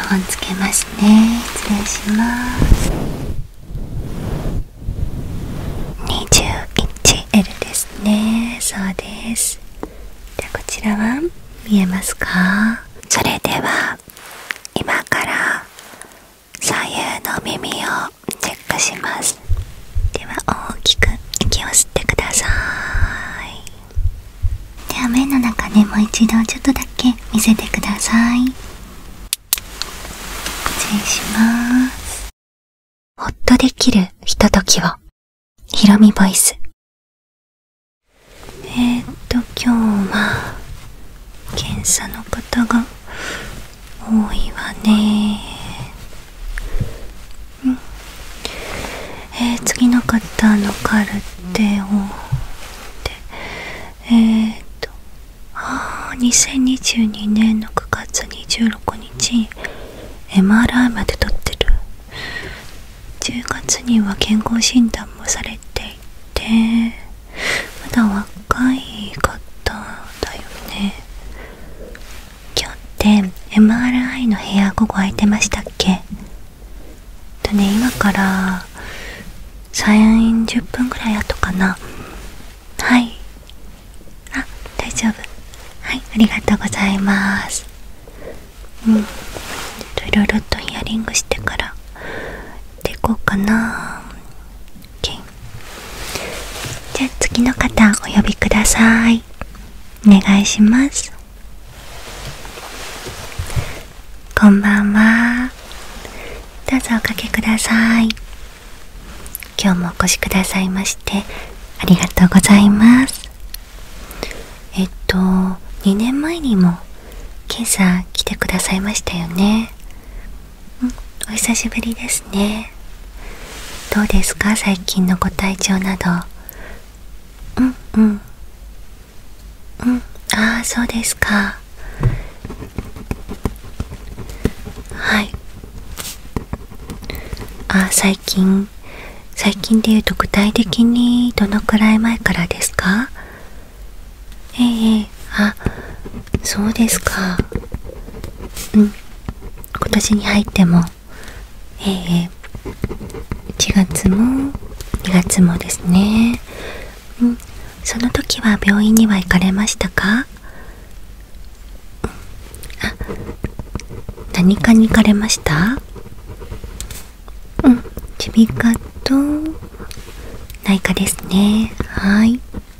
本つけますね。失礼します。 21L ですね。そうです。ではこちらは見えますか？それでは今から左右の耳をチェックします。では大きく息を吸ってください。では目の中でもう一度ちょっとだけ見せてください。失礼します。ほっとできるひとときを、ひろみボイス。今日は検査の方が多いわね。次の方のカルテを2022年の9月26日 MRI まで取ってる。10月には健康診断もされていて、まだ若い方だよね。今日って MRI の部屋午後空いてましたっけ？今から30分ぐらい後かな。はい。大丈夫。はい、ありがとうございます。いろいろとヒアリングしてからでいこうかな。OK。じゃあ次の方お呼びください。お願いします。こんばんは。どうぞおかけください。今日もお越しくださいましてありがとうございます。2年前にも検査来てくださいましたよね。お久しぶりですね。どうですか、最近のご体調など。そうですか。はい。最近で言うと具体的にどのくらい前からですか？そうですか。今年に入っても1月も2月もですね。その時は病院には行かれましたか？何科に行かれました？耳鼻科と内科ですね。はい。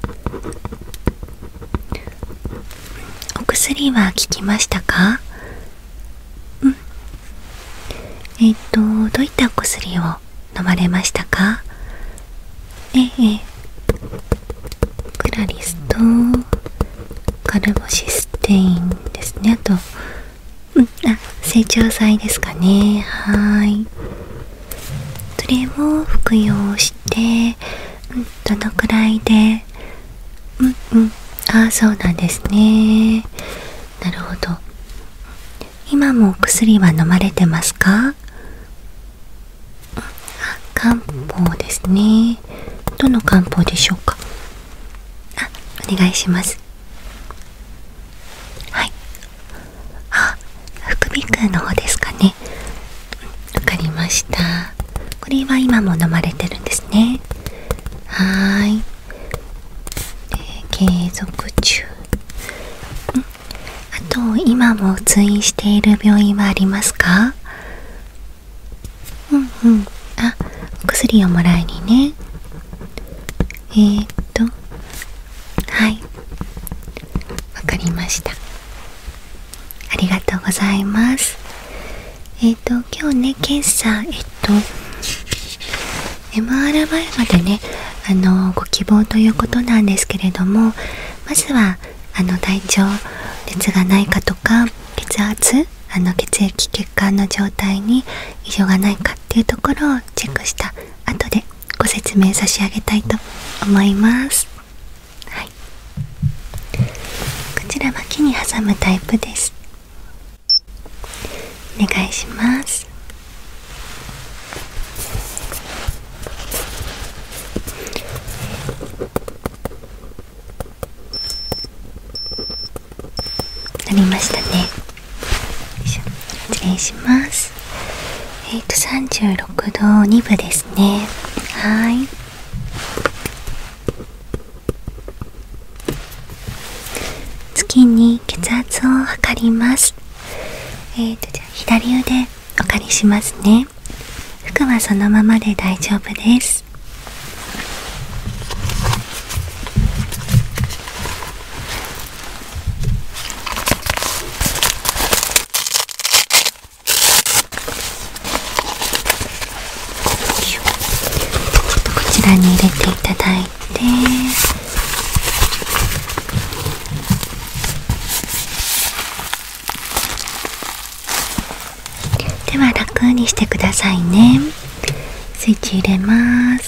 お薬は効きましたか？どういったお薬を飲まれましたか？クラリスとカルボシステインですね。あと整腸剤ですかね。はい。それを服用してどのくらいでそうなんですね。なるほど。今もお薬は飲まれてますか？漢方ですね。どの漢方でしょうか？お願いします。はい。副鼻腔の方ですかね。わかりました。これは今も飲まれてるんですね。はい。継続中。あと今も通院している病院はありますか？お薬をもらいにね。はい。わかりました。ありがとうございます。今日ね、検査、MRI までね、ご希望ということなんですけれども、まずは、体調、熱がないかとか、血圧、血液血管の状態に異常がないかっていうところをチェックした後でご説明差し上げたいと思います。はい。こちらは木に挟むタイプです。お願いします。なりましたね。よいしょ。失礼します。36度2分ですね。はい。次に血圧を測ります。じゃあ左腕お借りしますね。服はそのままで大丈夫です。こちらに入れていただいて、では楽にしてくださいね。スイッチ入れます。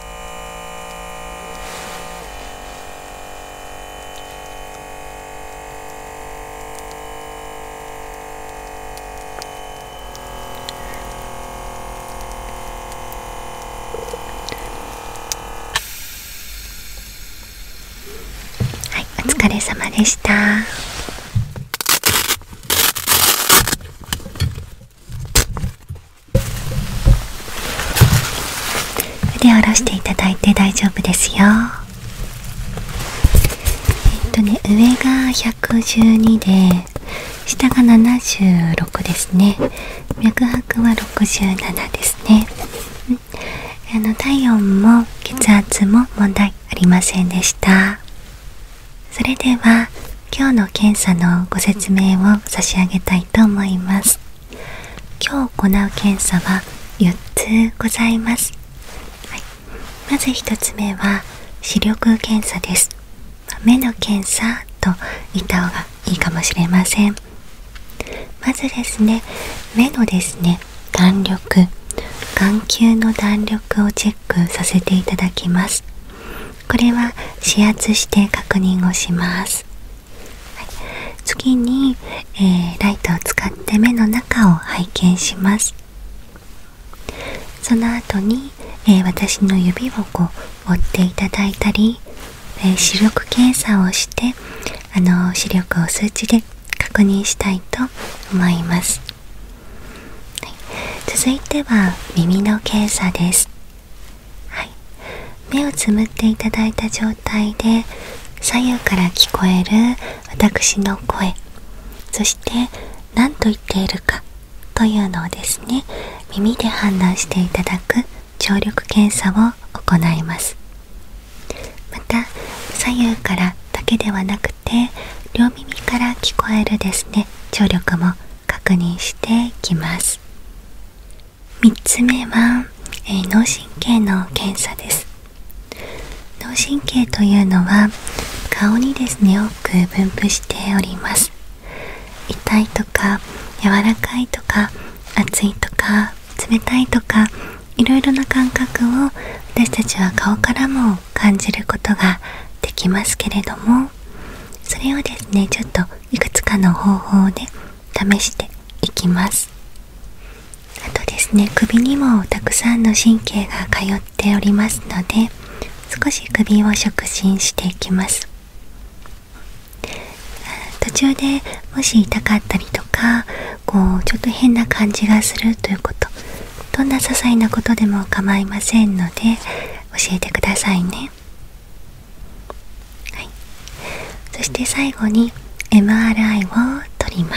はい、お疲れ様でした。腕を下ろしていただいて大丈夫ですよ。上が112で下が76ですね。脈拍は67ですね。体温も血圧も問題ありませんでした。それでは今日の検査のご説明を差し上げたいと思います。今日行う検査は4つございます。まず1つ目は視力検査です。目の検査と言った方がいいかもしれません。まずですね、目のですね、弾力、眼球の弾力をチェックさせていただきます。これは指圧して確認をします。次に、ライトを使って目の中を拝見します。その後に、私の指を折っていただいたり、視力検査をして視力を数値で確認したいと思います。続いては耳の検査です。目をつむっていただいた状態で左右から聞こえる私の声、そして何と言っているかというのをですね、耳で判断していただく聴力検査を行います。また左右からだけではなくて両耳から聞こえるですね、聴力も確認していきます。3つ目は、脳神経の検査です。脳神経というのは顔にですね、多く分布しております。痛いとか柔らかいとか熱いとか冷たいとか、いろいろな感覚を私たちは顔からも感じることができますけれども、それをですね、ちょっといくつかの方法で試していきます。あとですね、首にもたくさんの神経が通っておりますので、少し首を触診していきます。途中でもし痛かったりとか、ちょっと変な感じがするということ、どんな些細なことでも構いませんので教えてくださいね。そして最後に MRI を取ります。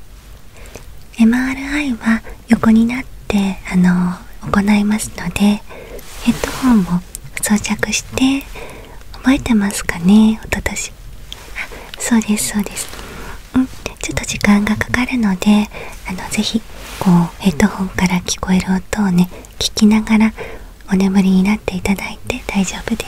MRI は横になって行いますので、ヘッドホンを装着して、覚えてますかね、おととし。そうですそうです。ちょっと時間がかかるので、ぜひヘッドホンから聞こえる音をね、聞きながらお眠りになっていただいて大丈夫です。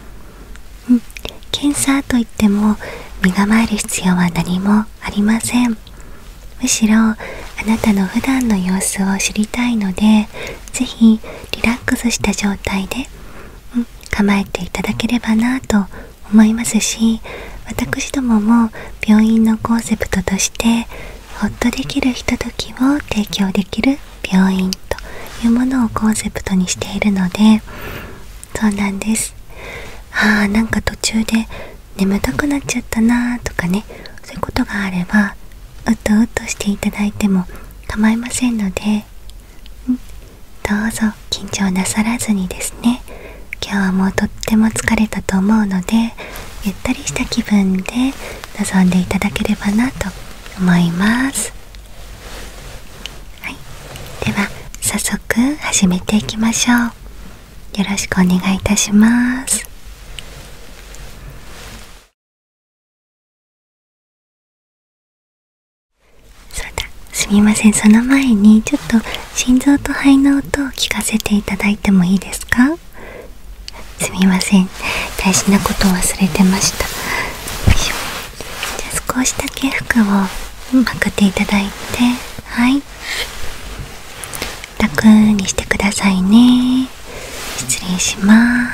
検査といっても身構える必要は何もありません。むしろあなたの普段の様子を知りたいので、ぜひリラックスした状態で、構えていただければなと思いますし、私どもも病院のコンセプトとしてほっとできるひとときを提供できる病院というものをコンセプトにしているので、そうなんです。なんか途中で眠たくなっちゃったなとかね、そういうことがあればうとうとしていただいても構いませんので、どうぞ緊張なさらずにですね、今日はもうとっても疲れたと思うので、ゆったりした気分で臨んでいただければなと思います。はい、では早速始めていきましょう。よろしくお願いいたします。そうだ、すみません、その前にちょっと心臓と肺の音を聞かせていただいてもいいですか？すみません、大事なことを忘れてました。よいしょ。じゃあ少しだけ服をまくっていただいて、はい、楽にしてくださいね。失礼します。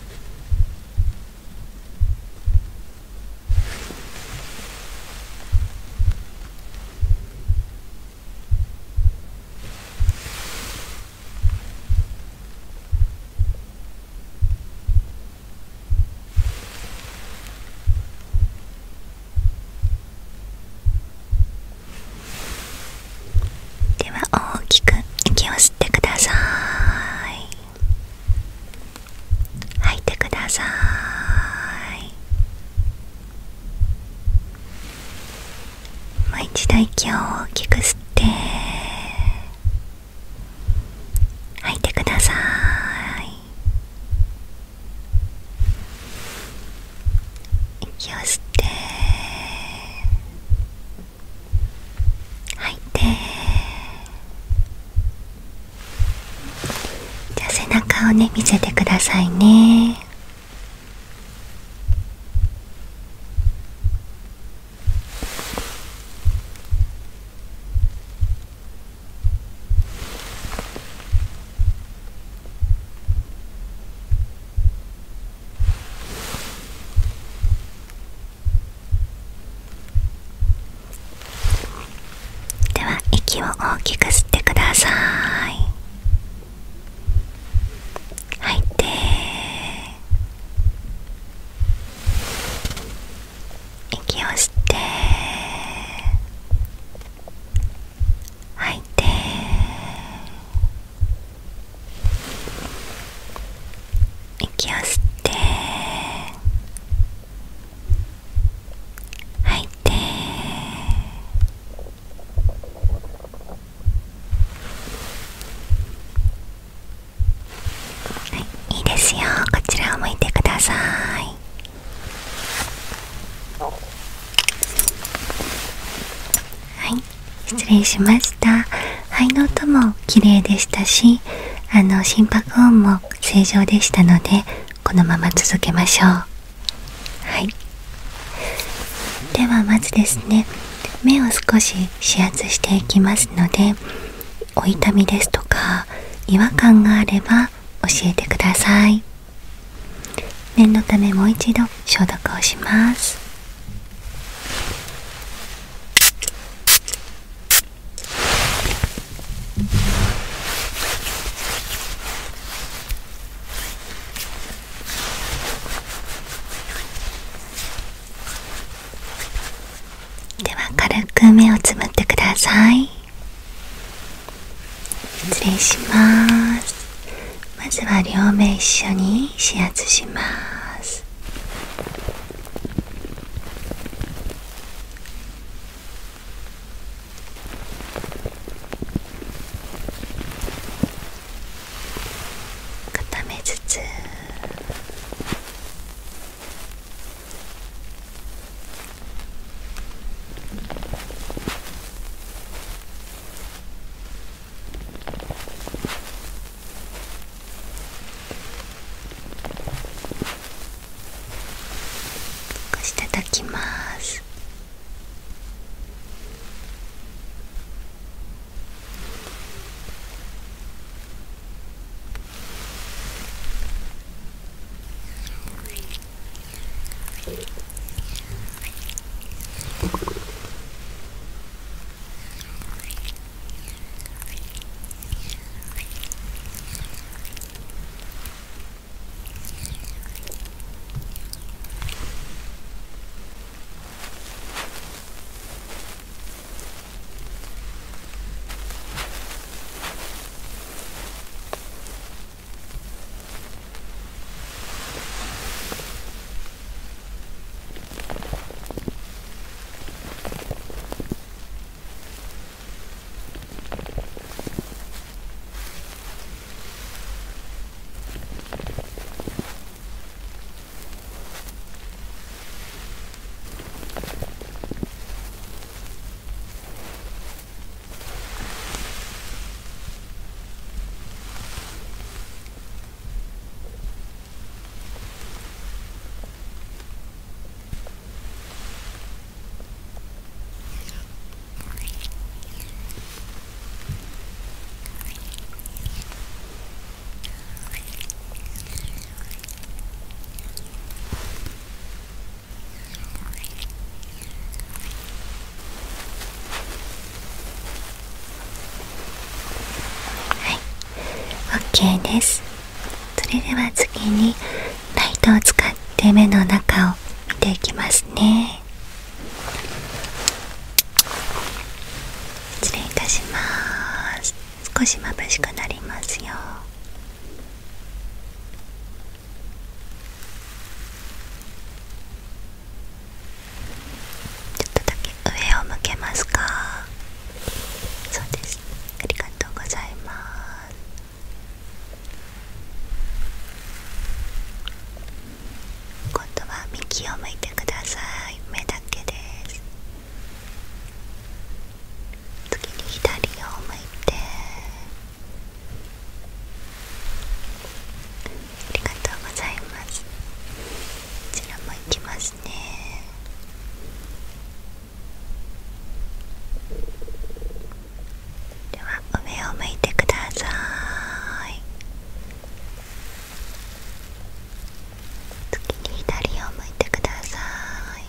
では大きく息を吸ってください。吐いてください。もう一度息を大きく吸って吐いてください。息を吸って吐いて、じゃあ背中をね見せてくださいね。では息を大きく吸ってください。吐いて、息を吸って吐いて、息を吸って吐いて、はい、いいですよ。こちらを向いてください。はい、失礼しました。肺の音も綺麗でしたし、心拍音も正常でしたので、このまま続けましょう。はい、ではまずですね、目を少し指圧していきますので、お痛みですとか違和感があれば教えてください。念のためもう一度消毒をします。では軽く目をつぶってください。失礼します。まずは両目一緒に指圧します。固めつつ、 OK です。それでは次にライトを使って目の中を見ていきますね。失礼いたします。少し眩しくなりますよ。ちょっとだけ上を向けますか。そうです。ありがとうございます。今度は右を向いてください。目だけです。次に左を向いて、ありがとうございます。こちらも行きますね。では上を向いてください。次に左を向いてください。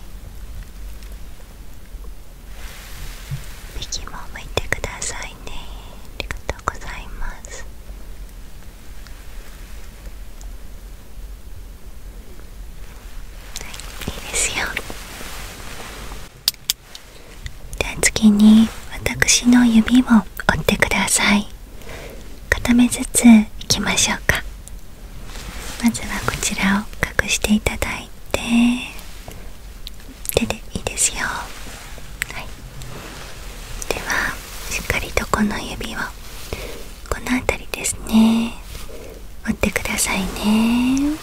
右も向いてくださいね。ありがとうございます。はい、いいですよ。では次に私の指を折ってください。片目ずついきましょうか。まずはこちらを隠していただいて、手でいいですよ。はい、ではしっかりとこの指をこの辺りですね、折ってくださいね。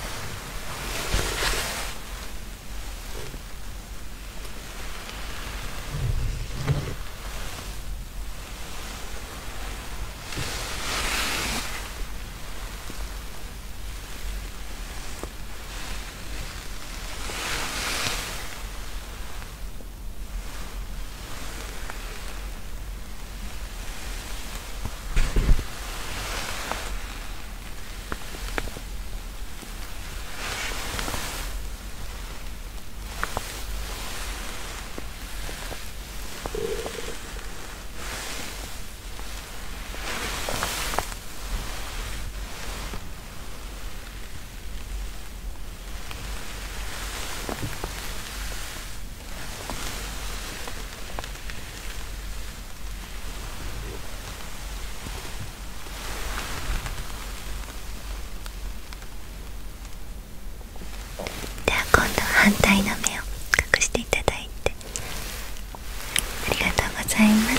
では今度は反対の目を隠していただいて、ありがとうございます。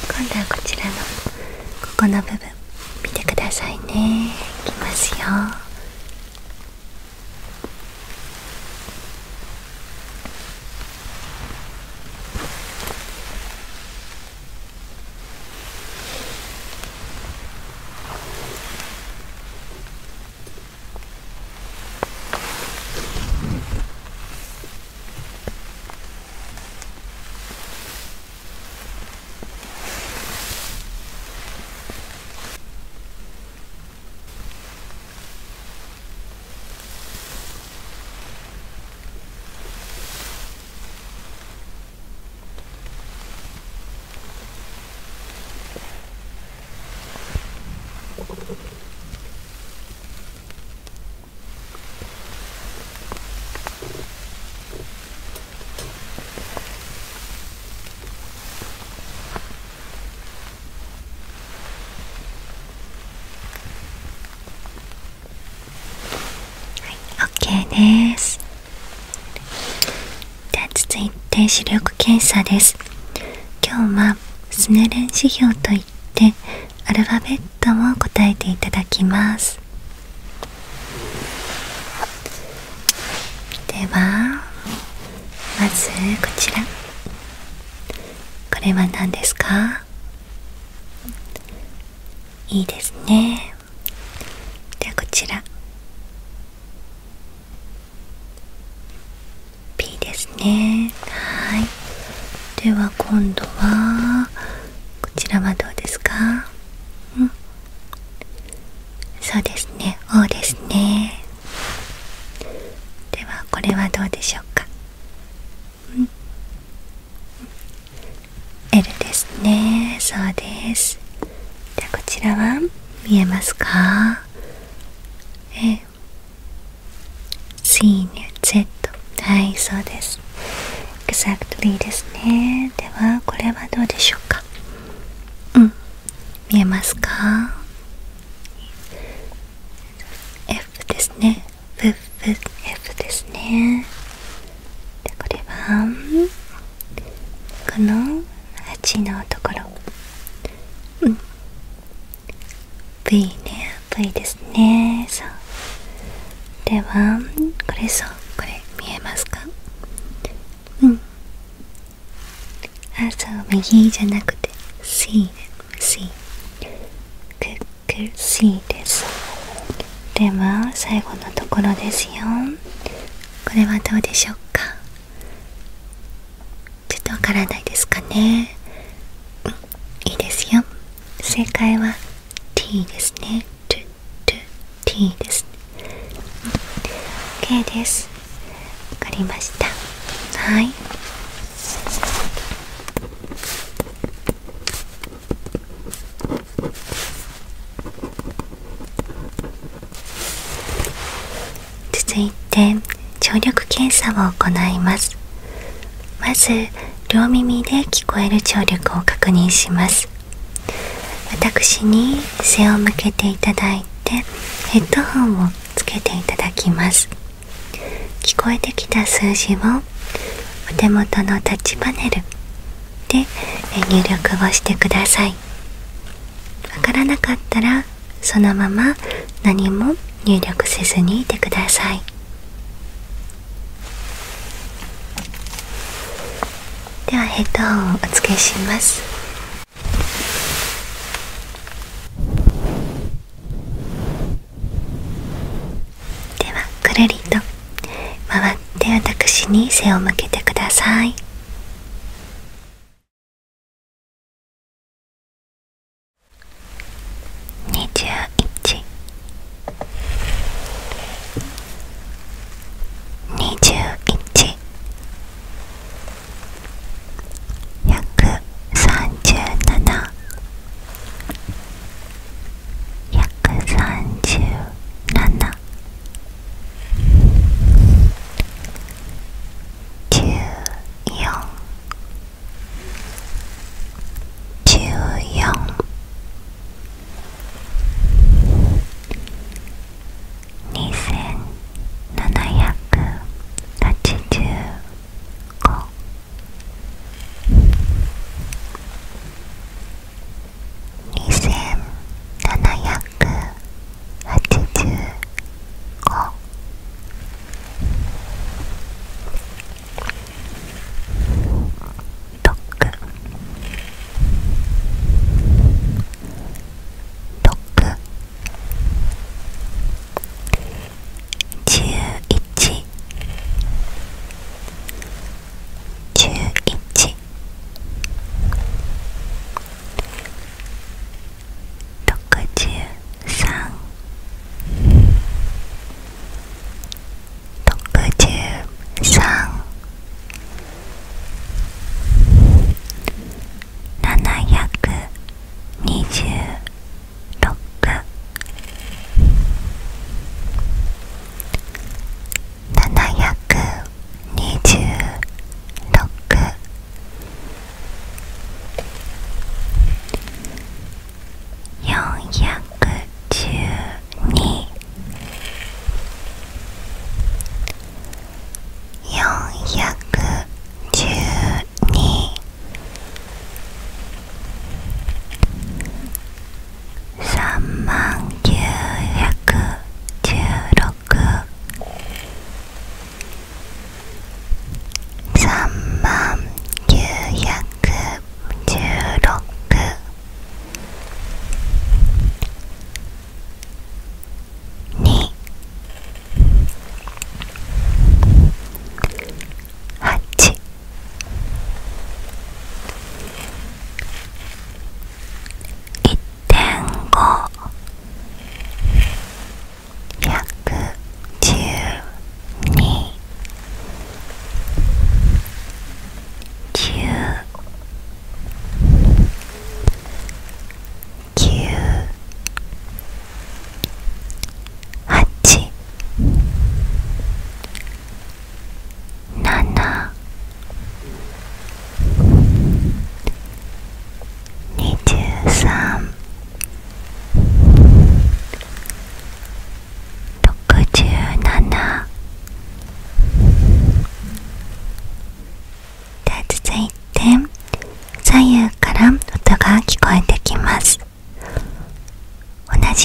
今度はこちらのここの部分見てくださいね。いきますよ。OK です。では続いて視力検査です。今日はスネレン指標といってアルファベットを答えていただきます。ではまずこちら、これは何ですか？いいですね。ではこちら P ですね。はい。では今度はこちらはどうですか？そうですね、O ですね。ではこれはどうでしょうか？L ですね。そうです。ではこちらは見えますか？ A C に Z。 はい、そうです。 Exactly ですね。ではこれはどうでしょうか。見えますか？ F ですね。F ですね。でこれはこの8のところ、V ね。V ですね。そう。ではこれ、そう、これ見えますか？そう、右じゃなくて C C です。では最後のところですよ。これはどうでしょうか？ちょっとわからないですかね。いいですよ。正解は T ですね。T ですね。OK です。わかりました。はい。続いて聴力検査を行います。まず両耳で聞こえる聴力を確認します。私に背を向けていただいてヘッドホンをつけていただきます。聞こえてきた数字をお手元のタッチパネルで入力をしてください。わからなかったらそのまま何も入力せずにいてください。ではヘッドホンをお付けします。ではくるりと回って私に背を向けてください。21、21、137、137、14、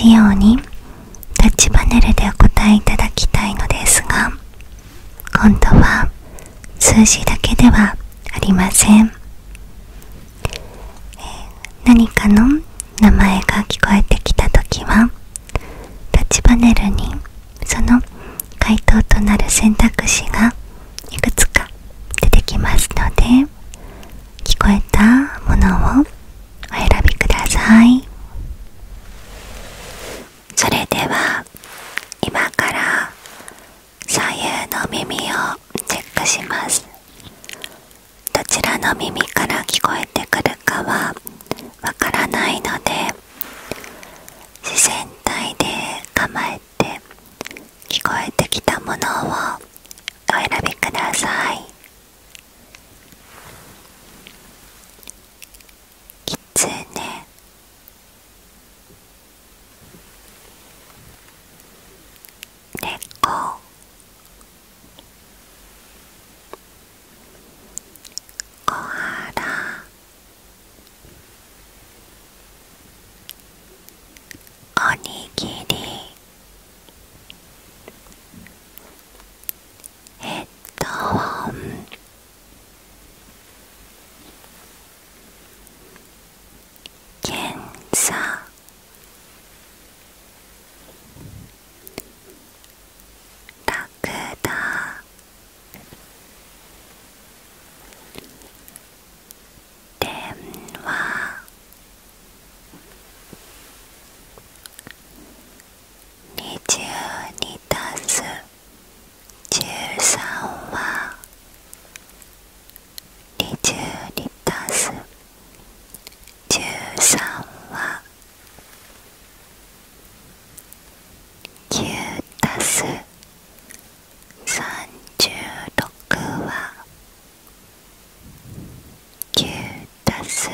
じようにタッチパネルでお答えいただきたいのですが、今度は数字だけではありません。何かの名前が聞こえてきたときは、タッチパネルにその回答となる選択肢がいくつか出てきますので、聞こえたものをお選びください。それでは今から左右の耳をチェックします。どちらの耳から聞こえてくるかはわからないので、自然体で構えて聞こえてきたものをお選びください。キツネ、猫、コアラ、おにぎり、ヘッドホン、検査、ラクダ、電話、22たす13は22たす13は9たす36は9たす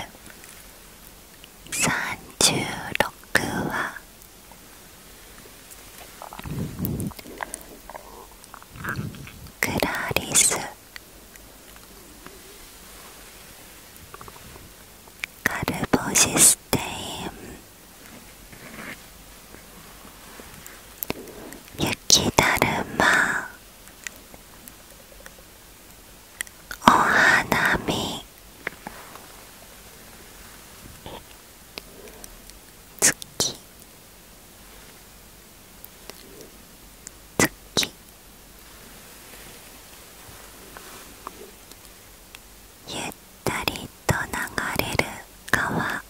36はクラリス、カルボシステイン、雪だるま、お花見、月、月、ゆったりと流れる川、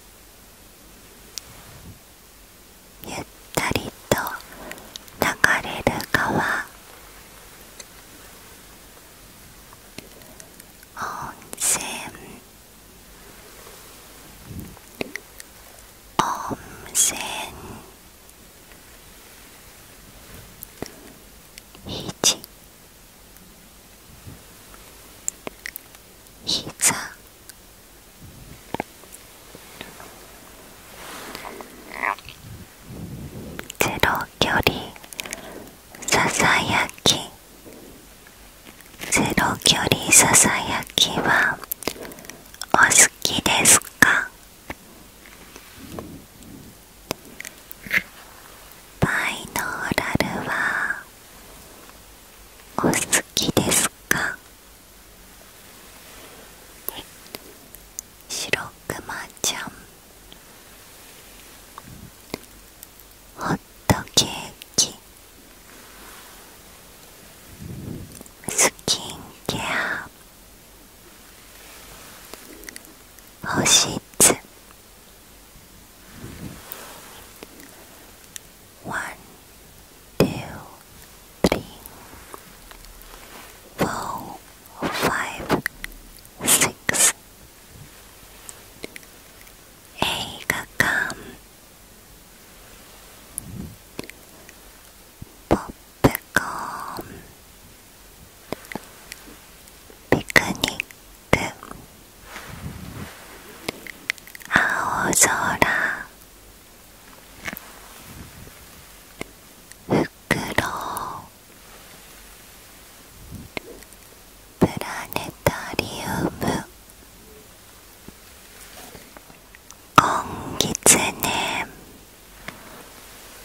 ゆったりと流れる川、温泉、温泉、肘、膝、ゼロ距離、ささやき、ゼロ距離ささやきはお好きですか？バイノーラルはお好きですか？白くまちゃん、ホットケーキ、スキンケア、保湿、1、2、3、4、5、6、映画館、ポップコーン、ピクニック、青空、フクロウ、プラネタリウム、ゴンギツネ、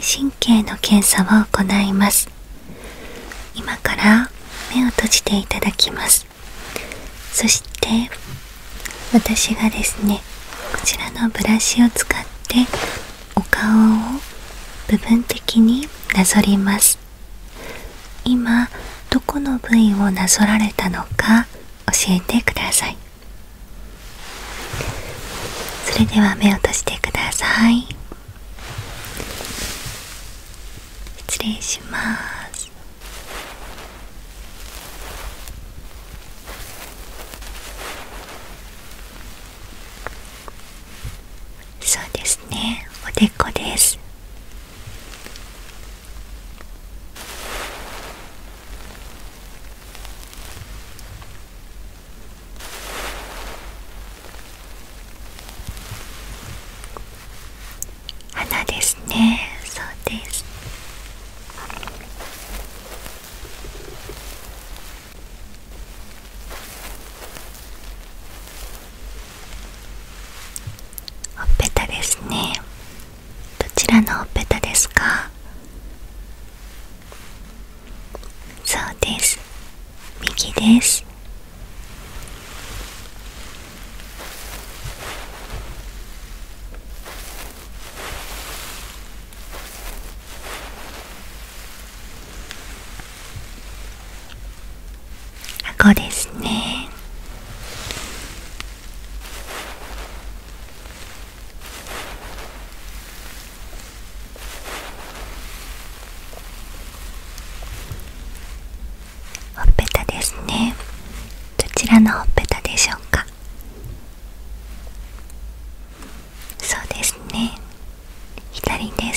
神経の検査を行います。今から目を閉じていただきます。そして私がですね、こちらのブラシを使ってお顔を部分的になぞります。今どこの部位をなぞられたのか教えてください。それでは目を閉じてください。失礼します。そうですね、おでこです。鼻ですね。そうです。ほっぺたですね。どちらのほっぺたですか？そうです。右です。顎ですね。ほっぺたですね。どちらのほっぺたでしょうか？そうですね。左です。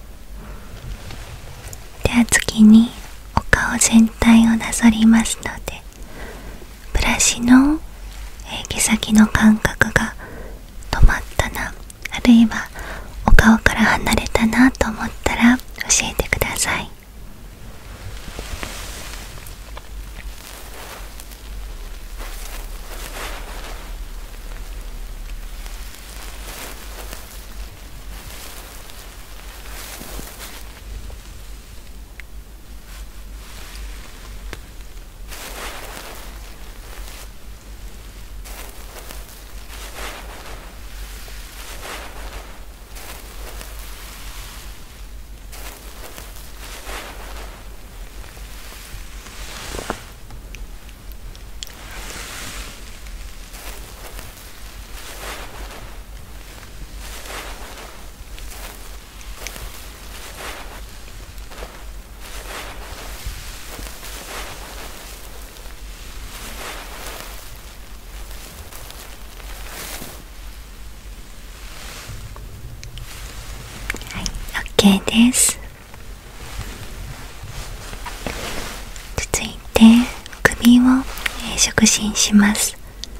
では次にお顔全体をなぞりますので、ブラシの毛先の感覚が止まったな、あるいはお顔から離れたなと思ったら教えてください。OK です。続いて首を触診します。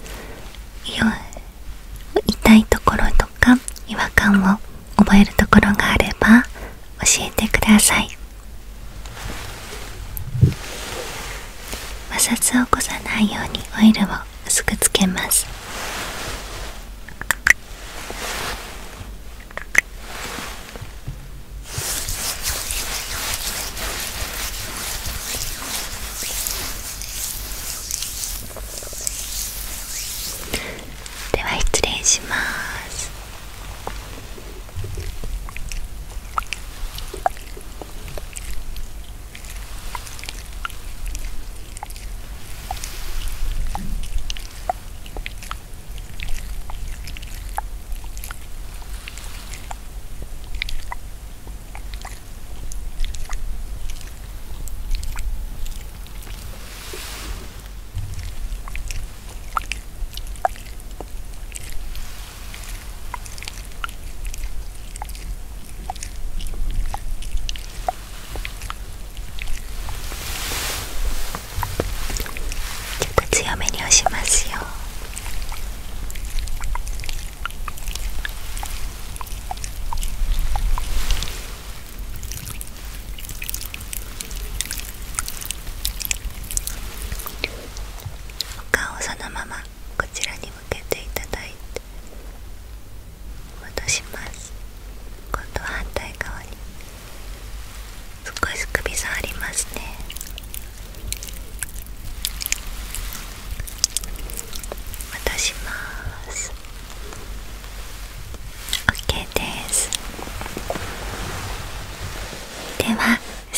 痛いところとか違和感を覚えるところがあれば教えてください。摩擦を起こさないようにオイルを薄くつけます。では失礼します。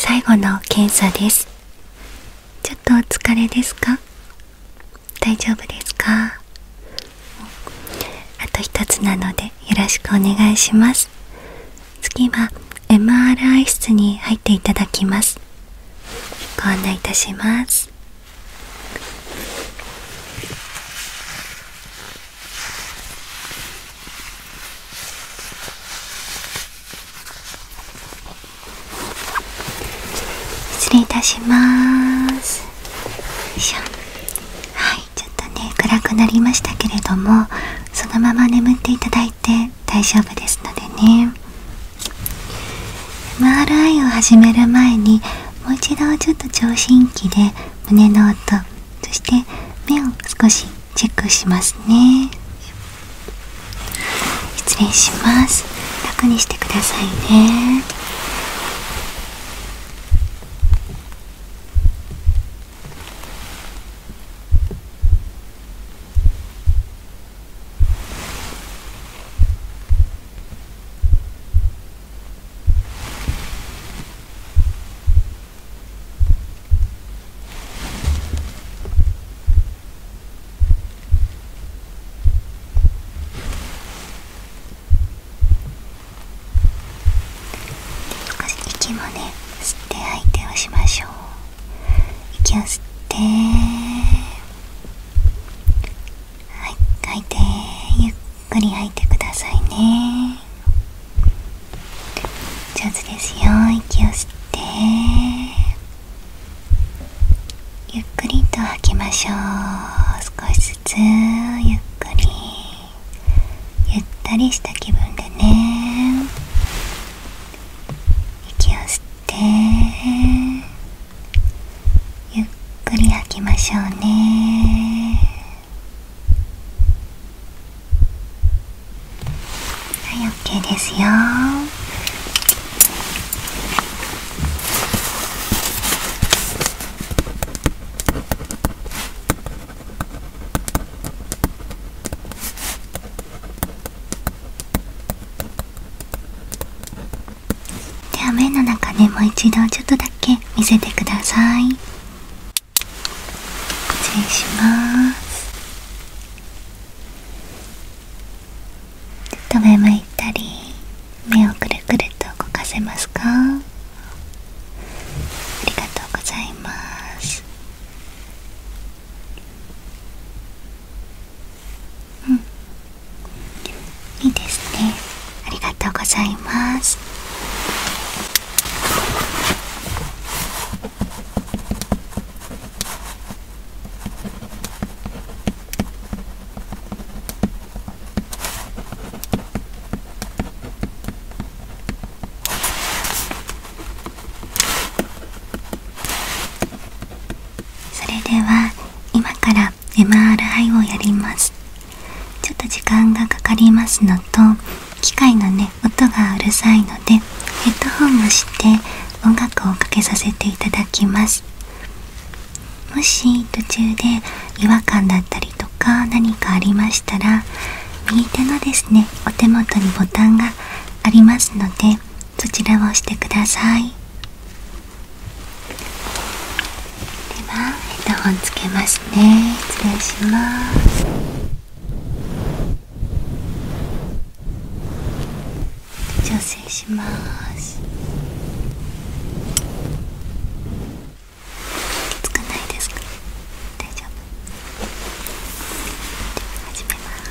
最後の検査です。ちょっとお疲れですか？大丈夫ですか？あと一つなのでよろしくお願いします。次は MRI 室に入っていただきます。ご案内いたします。失礼いたします。よいしょ。はい、ちょっとね暗くなりましたけれども、そのまま眠っていただいて大丈夫ですのでね。 MRI を始める前にもう一度ちょっと聴診器で胸の音、そして目を少しチェックしますね。失礼します。楽にしてくださいね。息もね、吸って吐いてをしましょう。息を吸って、吐いて、ゆっくり吐いてくださいね。上手ですよ。息を吸って、ゆっくりと吐きましょう。少しずつゆっくり、ゆったりした気分でね。息を吸ってゆっくり吐きましょうね。はい、 OK ですよ。では目の中ね、もう一度ちょっとだけ見せてください。失礼します。ちょっと上向いたり目をくるくると動かせますか？ありがとうございます。いいですね。ありがとうございます。それでは今から MRI をやります。ちょっと時間がかかりますのと、機械のね音がうるさいのでヘッドホンをして音楽をかけさせていただきます。もし途中で違和感だったりとか何かありましたら、右手のですねお手元にボタンがありますのでそちらを押してください。ではヘッドホンつけますね。失礼します。調整します。きつくないですか？大丈夫。始めます。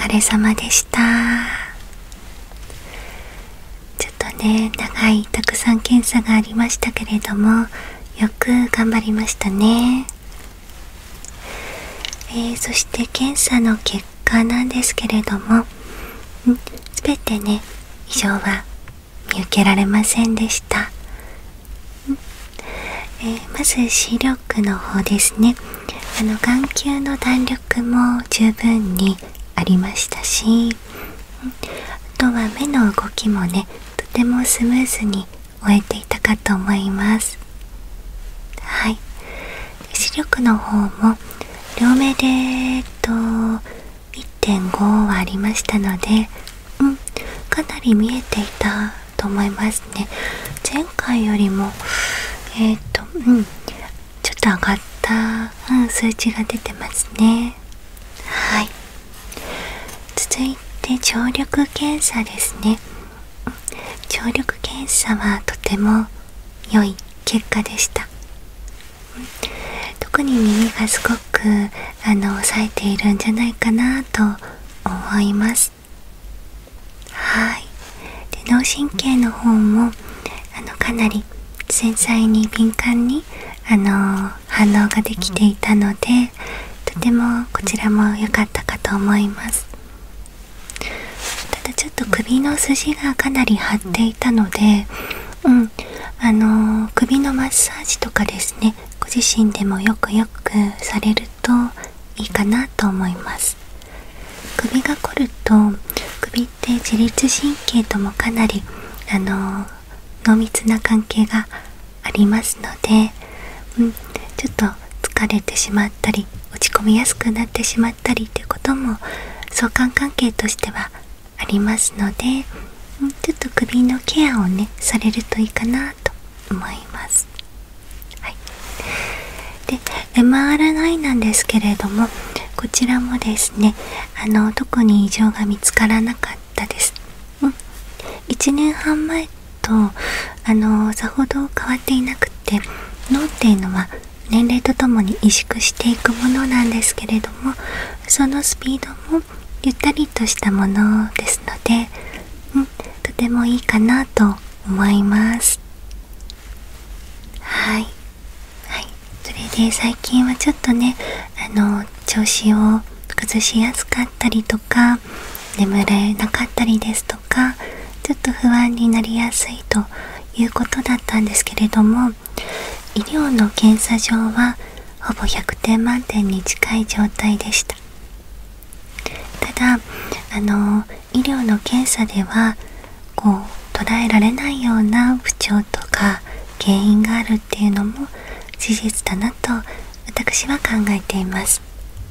れ様でした。ちょっとね、長いたくさん検査がありましたけれども、よく頑張りましたね。そして検査の結果なんですけれども、すべてね、異常は見受けられませんでした。まず視力の方ですね。眼球の弾力も十分にありましたし、あとは目の動きもね、とてもスムーズに終えていたかと思います。はい。視力の方も両目で1.5 はありましたので、かなり見えていたと思いますね。前回よりもちょっと上がった、数値が出てますね。はい。続いて聴力検査ですね。聴力検査はとても良い結果でした。特に耳がすごく冴えているんじゃないかなと思います。はい。で、脳神経の方もかなり繊細に敏感に反応ができていたので、とてもこちらも良かったかと思います。ただちょっと首の筋がかなり張っていたので、首のマッサージとかですね、ご自身でもよくされるといいかなと思います。首が凝ると、首って自律神経ともかなり濃密な関係がありますので、ちょっと疲れてしまったり落ち込みやすくなってしまったりということも相関関係としてはありますので、ちょっと首のケアをねされるといいかなと思います。はい。で、MRI なんですけれども、こちらもですね、特に異常が見つからなかったです。1年半前とさほど変わっていなくて、脳っていうのは年齢とともに萎縮していくものなんですけれども、そのスピードもゆったりとしたものですので、とてもいいかなと思います。はい。はい。それで最近はちょっとね、調子を崩しやすかったりとか、眠れなかったりですとか、ちょっと不安になりやすいということだったんですけれども、医療の検査上はほぼ100点満点に近い状態でした。ただ医療の検査では捉えられないような不調とか原因があるっていうのも事実だなと私は考えています。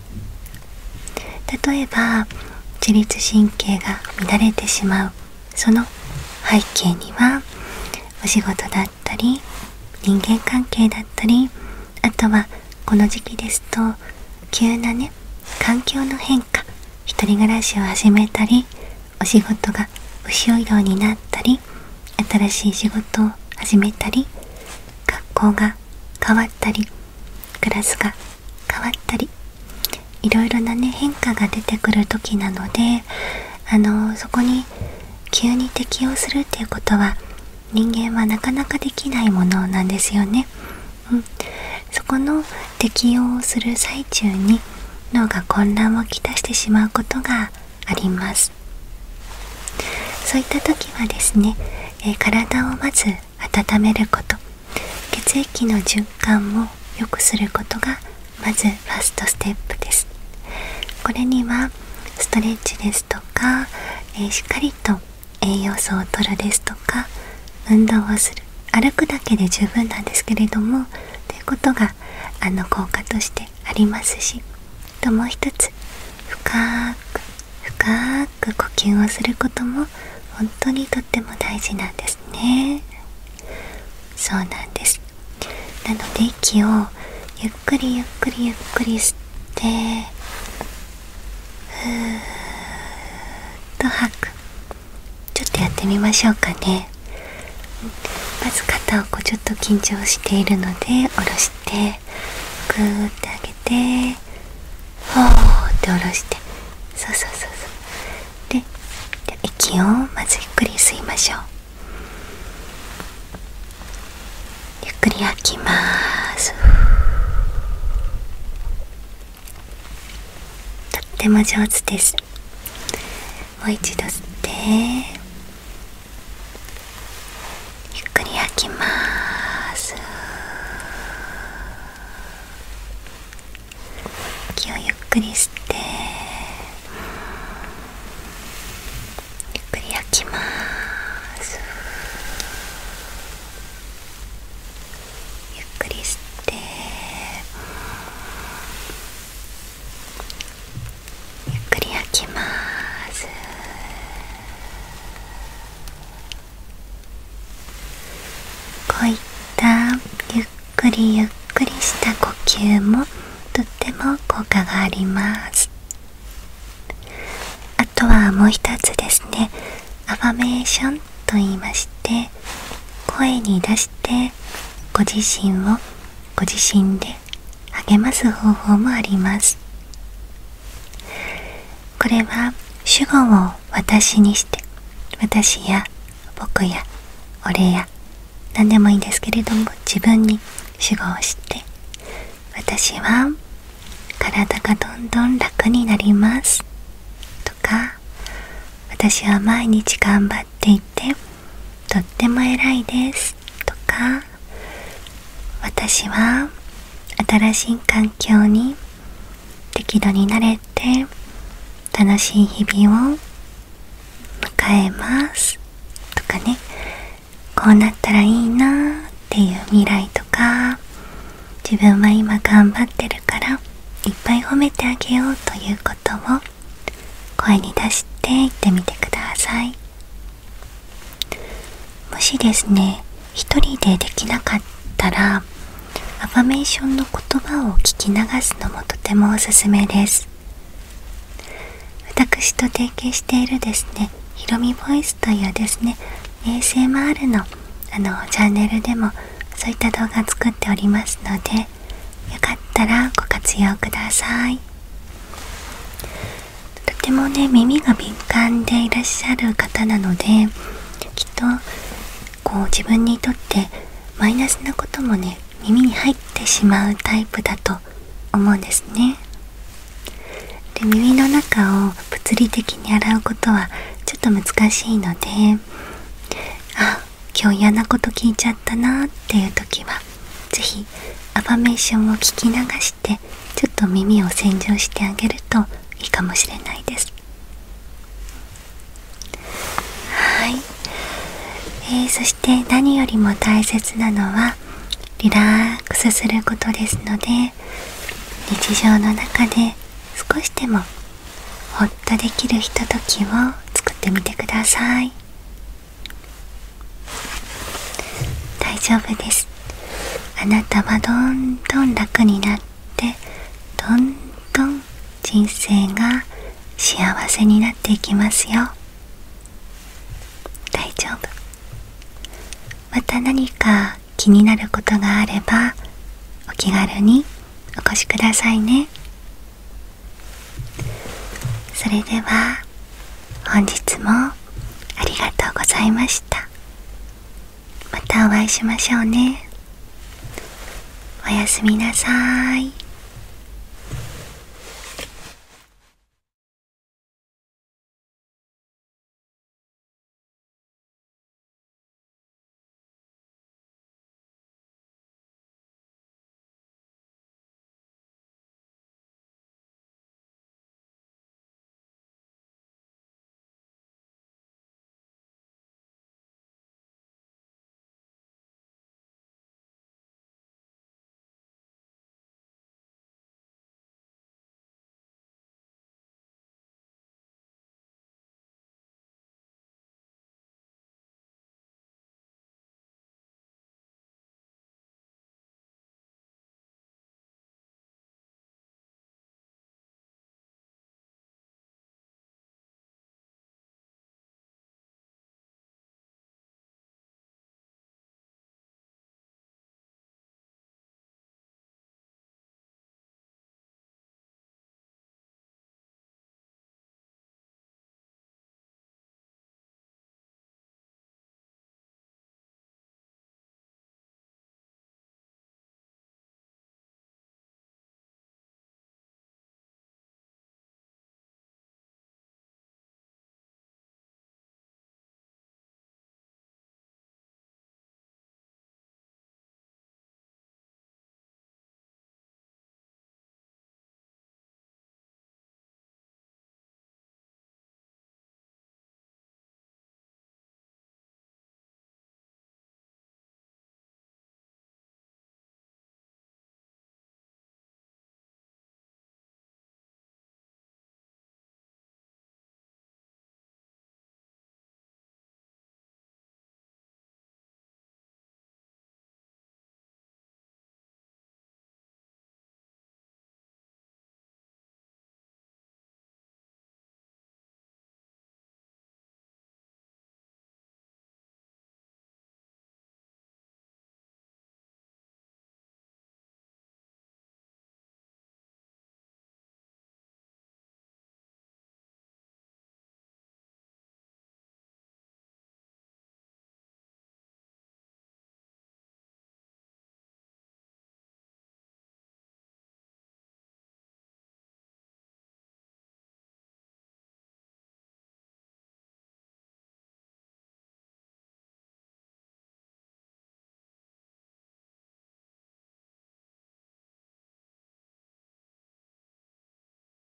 例えば自律神経が乱れてしまう、その背景にはお仕事だったり人間関係だったり、あとはこの時期ですと急なね環境の変化、一人暮らしを始めたり、お仕事が不就業になったり、新しい仕事を始めたり、学校が変わったり、クラスが変わったり、いろいろなね変化が出てくる時なので、そこに急に適応するっていうことは人間はなかなかできないものなんですよね。そこの適応をする最中に脳が混乱をきたしてしまうことがあります。そういった時はですね、体をまず温めること、血液の循環を良くすることがまずファーストステップです。これにはストレッチですとか、しっかりと栄養素を摂るですとか、運動をする、歩くだけで十分なんですけれどもということが効果としてありますし、ともう一つ深く呼吸をすることも本当にとっても大事なんですね。そうなんです。なので息をゆっくり吸ってふーっと吐く。ちょっとやってみましょうかね。まず肩をちょっと緊張しているので下ろして、グーって上げて、ほーって下ろして、そう息をまずゆっくり吸いましょう。ゆっくり吐きます。とっても上手です。もう一度吸ってゆっくり吐きます。息をゆっくり吸ってゆっくり吐きます。ゆっくり吸ってゆっくり吐きます。こういったゆっくりゆっくりした呼吸もとっても効果があります。あとはもう一つですね、アファメーションと言いまして、声に出してご自身をご自身で励ます方法もあります。これは主語を私にして、私や僕や俺や何でもいいんですけれども、自分に主語をして、私は体がどんどん楽になりますとか、私は毎日頑張っていてとっても偉いですとか、私は新しい環境に適度に慣れて楽しい日々を迎えますとかね、こうなったらいいなっていう未来とか、自分は今頑張ってるからいっぱい褒めてあげようということを声に出して言ってみてください。もしですね、一人でできなかったらアファメーションの言葉を聞き流すのもとてもおすすめです。私と提携しているですね、ひろみボイスというですね、ASMR のチャンネルでもそういった動画作っておりますので、よかったらご活用ください。とてもね、耳が敏感でいらっしゃる方なので、きっとこう自分にとってマイナスなこともね、耳に入ってしまうタイプだと思うんですね。で、耳の中を物理的に洗うことはちょっと難しいので、今日嫌なこと聞いちゃったなっていう時はぜひアファメーションを聞き流してちょっと耳を洗浄してあげるといいかもしれないです。はい、そして何よりも大切なのはリラックスすることですので、日常の中で少しでもほっとできるひとときを作ってみてください。大丈夫です。あなたはどんどん楽になって、どんどん人生が幸せになっていきますよ。大丈夫。また何か気になることがあればお気軽にお越しくださいね。それでは本日もありがとうございました。またお会いしましょうね。おやすみなさい。